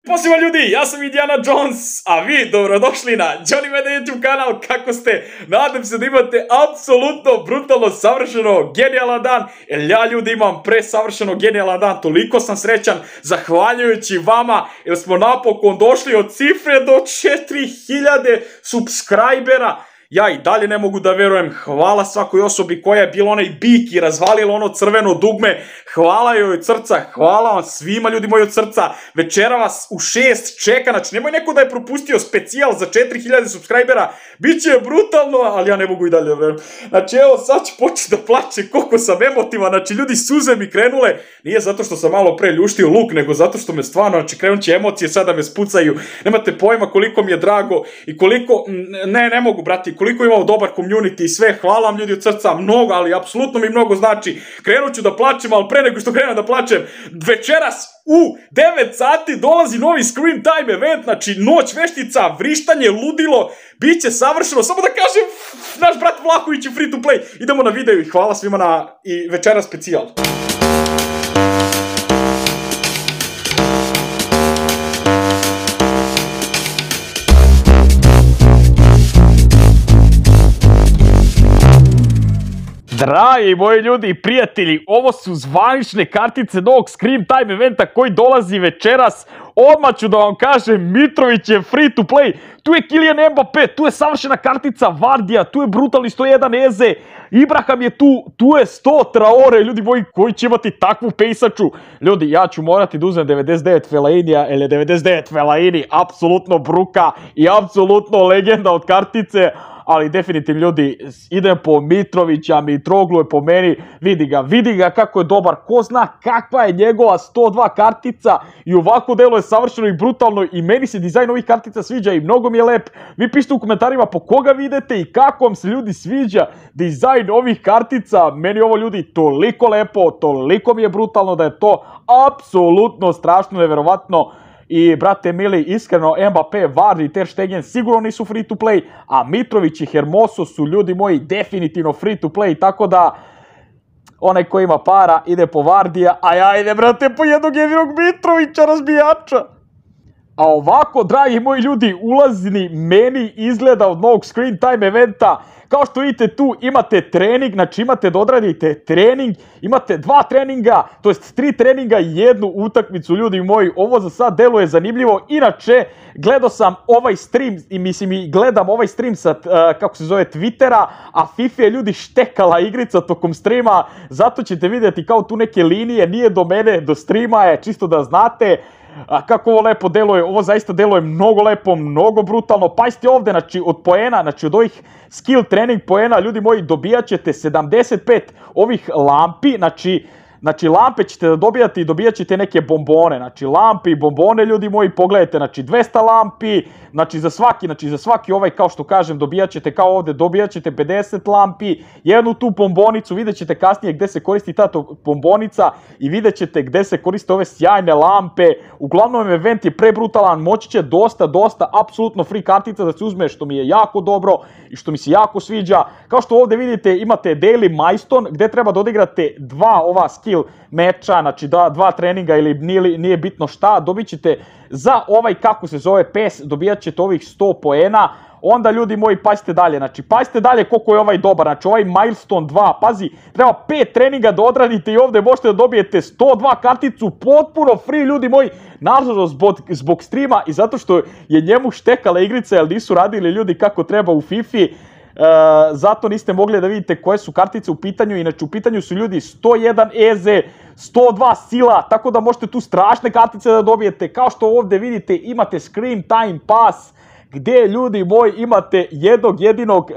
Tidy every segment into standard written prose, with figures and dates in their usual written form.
Pozdrav ljudi, ja sam Indiana Jones, a vi dobrodošli na Johnny Meda YouTube kanal. Kako ste? Nadam se da imate apsolutno brutalno savršeno genijalan dan, jer ja ljudi imam presavršeno genijalan dan, toliko sam srećan zahvaljujući vama, jer smo napokon došli od cifre do 4000 subscribera. Ja i dalje ne mogu da verujem, hvala svakoj osobi koja je bila onaj bik i razvalila ono crveno dugme, hvala joj od srca, hvala vam svima ljudi moji od srca, večera vas u 6 čeka, znači nemoj neko da je propustio specijal za 4000 subscribera, bit će brutalno, ali ja ne mogu i dalje da verujem. Znači evo sad ću početi da plaće koliko sam emotivan, znači ljudi suze mi krenule, nije zato što sam malo pre ljuštio luk, nego zato što me stvarno, znači krenut će emocije sada me spucaju, nemate pojma koliko mi je drago i koliko, ne mogu brati, koliko imamo dobar community i sve, hvala vam ljudi od srca, mnogo, ali apsolutno mi mnogo znači. Krenut ću da plačem, ali pre nego što krenem da plačem, večeras u 9 sati dolazi novi Scream Time event, znači noć veštica, vrištanje, ludilo, bit će savršeno, samo da kažem, naš brat Vlahović je free to play, idemo na video i hvala svima na i večera specijal. Dragi moji ljudi i prijatelji, ovo su zvanične kartice novog Scream Time eventa koji dolazi večeras. Odmah ću da vam kažem, Mitrović je free to play, tu je Kylian Mbappé, tu je savršena kartica Vardija, tu je brutalni 101 Eze, Ibrahim je tu je 100 Traore, ljudi moji, koji će imati takvu pejsaču. Ljudi, ja ću morati da uzmem 99 Fellainija, ili 99 Fellaini, apsolutno bruka i apsolutno legenda od kartice. Ali definitivno ljudi, idem po Mitrovića, Mitroglu je po meni, vidi ga kako je dobar, ko zna kakva je njegova 102 kartica i ovako delo je savršeno i brutalno i meni se dizajn ovih kartica sviđa i mnogo mi je lep. Vi pišite u komentarima po koga vidite i kako vam se ljudi sviđa dizajn ovih kartica, meni ovo ljudi toliko lepo, toliko mi je brutalno da je to apsolutno strašno, neverovatno. I, brate mili, iskreno, Mbappé, Vardy i Ter Stegen sigurno nisu free to play, a Mitrović i Hermoso su, ljudi moji, definitivno free to play, tako da onaj ko ima para ide po Vardija, a ja idem, brate, po jednog jedinog Mitrovića, razbijača. A ovako, dragi moji ljudi, ulazni meni izgleda od novog Screen Time eventa. Kao što vidite tu imate trening, znači imate da odradite trening, imate 2 treninga, to jest 3 treninga i 1 utakmicu, ljudi moji, ovo za sad deluje zanimljivo. Inače, gledao sam ovaj stream i mislim i gledam ovaj stream sa, kako se zove, Twittera, a FIFA je ljudi štekala igrica tokom streama, zato ćete vidjeti kao tu neke linije, nije do mene, do streama je, čisto da znate. Kako ovo lepo deluje, ovo zaista deluje mnogo lepo, mnogo brutalno. Pazite ovde, znači od poena, znači od ovih skill trening poena, ljudi moji, dobijat ćete 75 ovih lampi, znači lampe ćete da dobijate i dobijat ćete neke bombone, znači lampi i bombone, ljudi moji, pogledajte, znači 200 lampi, znači za svaki ovaj, kao što kažem, dobijat ćete kao ovde, dobijat ćete 50 lampi, jednu tu bombonicu, vidjet ćete kasnije gde se koristi ta bombonica i vidjet ćete gde se koriste ove sjajne lampe. Uglavnom, event je prebrutalan, moći će dosta, apsolutno free kartica da se uzme, što mi je jako dobro i što mi se jako sviđa. Kao što ovde vidite, imate daily milestone, gde treba da odigrate 2 ova skill meča, znači 2 treninga ili nije bitno šta, dobit ćete za ovaj, kako se zove, PES, dobijat ćete ovih 100 poena. Onda, ljudi moji, pazite dalje, znači pazite dalje koliko je ovaj dobar, znači ovaj milestone 2, pazi, treba 5 treninga da odradite i ovde možete da dobijete 102 karticu, potpuno free, ljudi moji, nažalost zbog streama i zato što je njemu štekala igrica, jer nisu radili ljudi kako treba u FIFA-i. Zato niste mogli da vidite koje su kartice u pitanju, inače u pitanju su ljudi 101 Eze, 102 Sila, tako da možete tu strašne kartice da dobijete. Kao što ovde vidite imate Scream Time Pass, gde, ljudi moji, imate jednog jedinog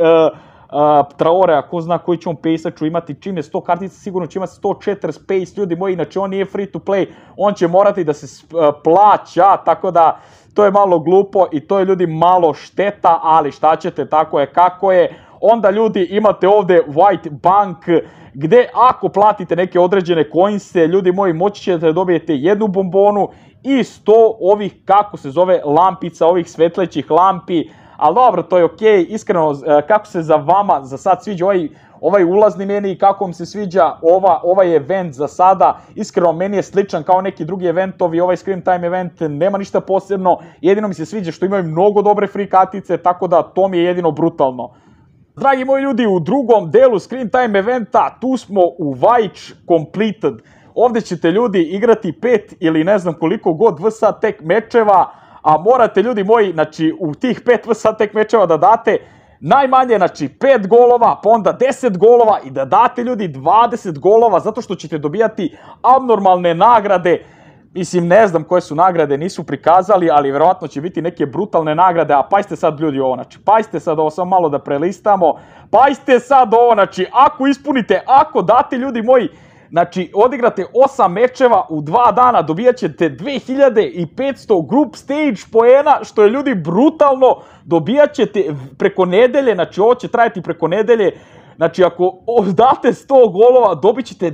Traorea, ko zna koji će on pejsaču imati, čim je 100 kartica sigurno će imati 104 space, ljudi moji, inače on nije free to play, on će morati da se plaća, tako da to je malo glupo i to je, ljudi, malo šteta, ali šta ćete, tako je kako je. Onda, ljudi, imate ovde White Bank, gde ako platite neke određene coinse, ljudi moji, moći ćete da dobijete jednu bombonu i 100 ovih, kako se zove, lampica, ovih svetlećih lampi. Ali dobro, to je okej, iskreno, kako se za vama za sad sviđa ovaj ulazni meni, kako vam se sviđa ovaj event za sada. Iskreno, meni je sličan kao neki drugi eventovi, ovaj Scream Time event nema ništa posebno, jedino mi se sviđa što imaju mnogo dobre free kartice, tako da to mi je jedino brutalno. Dragi moji ljudi, u drugom delu Scream Time eventa, tu smo u Vajč Completed. Ovdje ćete ljudi igrati 5 ili ne znam koliko god VSA tek mečeva, a morate ljudi moji, znači u tih 5 VSA tek mečeva da date najmanje, znači 5 golova, pa onda 10 golova i da date ljudi 20 golova, zato što ćete dobijati abnormalne nagrade. Mislim, ne znam koje su nagrade, nisu prikazali, ali vjerovatno će biti neke brutalne nagrade, a pazite sad ljudi ovo, znači, pazite sad ovo, samo malo da prelistamo, pazite sad ovo, znači, ako ispunite, ako date ljudi moji, znači, odigrate 8 mečeva u 2 dana, dobijat ćete 2500 group stage poena, što je ljudi brutalno, dobijat ćete preko nedelje, znači ovo će trajati preko nedelje, znači ako date 100 golova, dobit ćete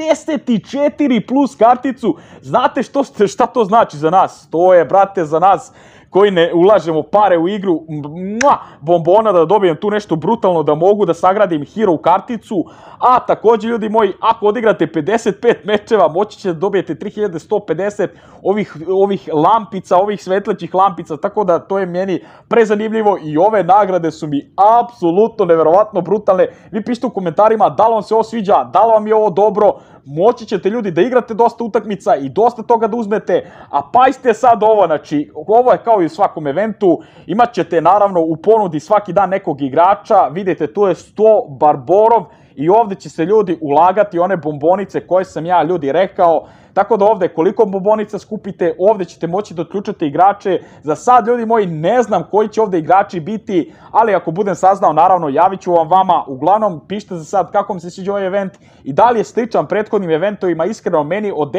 94 plus karticu, znate šta to znači za nas? To je, brate, za nas koji ne ulažemo pare u igru, bombona da dobijem tu nešto brutalno, da mogu da sagradim hero karticu, a također ljudi moji, ako odigrate 55 mečeva, moći ćete da dobijete 3150 ovih lampica, ovih svetlećih lampica, tako da to je meni prezanimljivo i ove nagrade su mi apsolutno neverovatno brutalne. Vi pišite u komentarima da li vam se ovo sviđa, da li vam je ovo dobro, moći ćete ljudi da igrate dosta utakmica i dosta toga da uzmete, a pazite sad ovo, znači ovo je kao i u svakom eventu, imat ćete naravno u ponudi svaki dan nekog igrača, vidite tu je 100 Barborov i ovdje će se ljudi ulagati one bombonice koje sam ja ljudi rekao, tako da ovdje koliko bombonica skupite, ovdje ćete moći da otključate igrače. Za sad ljudi moji ne znam koji će ovdje igrači biti, ali ako budem saznao naravno javit ću vam vama. Uglavnom pišite za sad kako vam se sviđa ovaj event i da li je sličan prethodnim eventovima. Iskreno meni od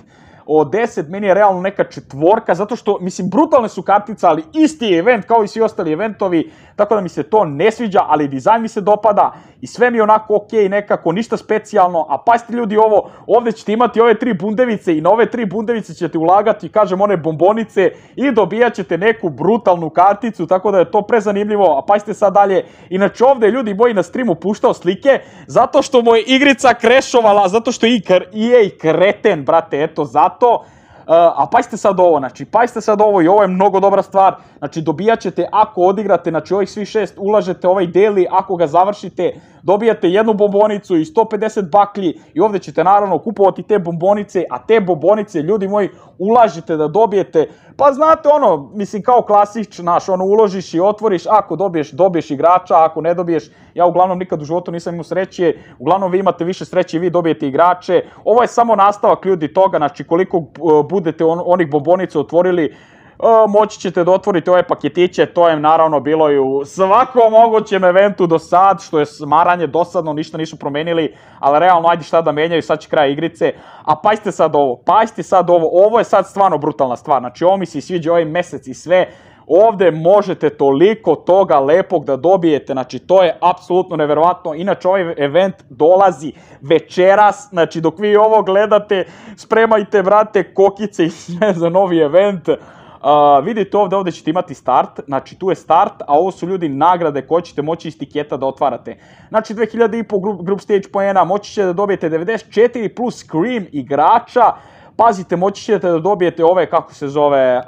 10 meni je realno neka 4, zato što, mislim, brutalne su kartice, ali isti je event kao i svi ostali eventovi, tako da mi se to ne sviđa, ali dizajn mi se dopada i sve mi je onako okej, nekako, ništa specijalno, a pazite ljudi ovo, ovdje ćete imati ove 3 bundevice i na ove 3 bundevice ćete ulagati, kažem, one bombonice i dobijat ćete neku brutalnu karticu, tako da je to prezanimljivo, a pazite sad dalje. Inače ovdje ljudi moji na streamu puštao slike, zato što mu je igrica krešovala, zato što je EA kreten, brate, eto, zato. A pazite sad ovo, znači, pazite sad ovo i ovo je mnogo dobra stvar, znači dobijat ćete ako odigrate, znači ovih svih 6 ulažete ovaj daily, ako ga završite, dobijate jednu bombonicu i 150 baklji i ovdje ćete naravno kupovati te bombonice, a te bombonice, ljudi moji, ulažete da dobijete, pa znate ono, mislim kao klasič, naš, ono, uložiš i otvoriš, ako dobiješ igrača, ako ne dobiješ, ja uglavnom nikad u životu nisam imao sreće, uglavnom vi imate više sreće i vi dobijete igrače, ovo je samo nastavak ljudi toga, znači koliko budete onih bombonica otvorili, moći ćete da otvorite ove paketiće, to je naravno bilo i u svakom mogućem eventu do sad, što je smaranje dosadno, ništa nisu promenili, ali realno ajde šta da menjaju, sad će kraj igrice, a pazite sad ovo, ovo je sad stvarno brutalna stvar, znači ovo mi se sviđa ovaj mesec i sve, ovdje možete toliko toga lepog da dobijete, znači to je apsolutno neverovatno, inače ovaj event dolazi večeras, znači dok vi ovo gledate, spremajte brate kokice i sve za novi event. Vidite ovdje ćete imati start, znači tu je start, a ovo su ljudi nagrade koje ćete moći iz tiketa da otvarate. Znači 2500 group stage poena, moći ćete da dobijete 94 plus Scream igrača, pazite, moći ćete da dobijete ove, kako se zove,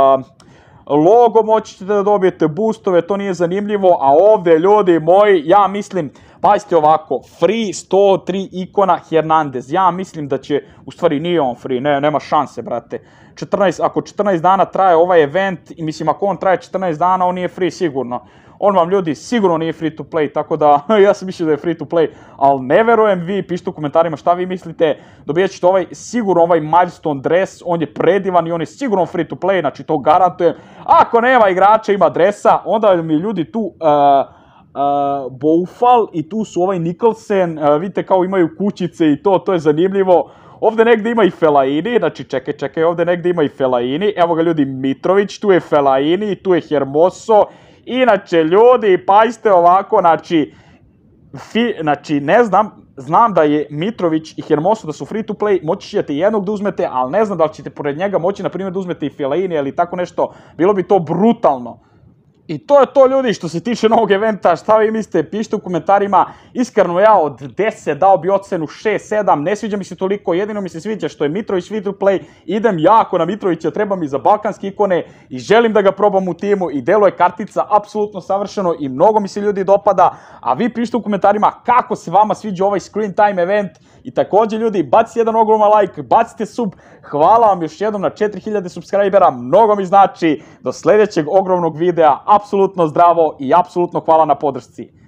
logo, moći ćete da dobijete boostove, to nije zanimljivo, a ovdje ljudi moji, ja mislim, pazite ovako, free 103 ikona Hernandez, ja mislim da će, u stvari nije on free, nema šanse brate, ako 14 dana traje ovaj event, i mislim ako on traje 14 dana, on nije free sigurno, on vam ljudi sigurno nije free to play, tako da ja sam mislio da je free to play, ali ne verujem, vi pišite u komentarima šta vi mislite, dobijat ćete sigurno ovaj milestone dress, on je predivan i on je sigurno free to play, znači to garantujem, ako nema igrača ima dresa, onda mi ljudi tu Boufal i tu su ovaj Nicholson, vidite kao imaju kućice i to je zanimljivo. Ovdje negdje ima i Fellaini, znači čekaj, ovdje negdje ima i Fellaini, evo ga ljudi Mitrović, tu je Fellaini, tu je Hermoso, inače ljudi, pazite ovako, znači ne znam da je Mitrović i Hermoso da su free to play, moći ćete jednog da uzmete, ali ne znam da li ćete pored njega moći, na primjer, da uzmete i Fellaini ili tako nešto, bilo bi to brutalno. I to je to, ljudi, što se tiče novog eventa. Šta vi mislite, pišite u komentarima. Iskreno, ja od 10 dao bi ocenu 6-7, ne sviđa mi se toliko, jedino mi se sviđa što je Mitrović free to play, idem jako na Mitrovića, treba mi za balkanske ikone i želim da ga probam u timu i deluje kartica apsolutno savršeno i mnogo mi se ljudi dopada, a vi pišite u komentarima kako se vama sviđa ovaj screen time event i također, ljudi, bacite jedan ogroman like, bacite sub, hvala vam još jednom na 4000 subscribera, mnogo mi znači, do sljedećeg ogromnog videa, apsolutno zdravo i apsolutno hvala na podršci.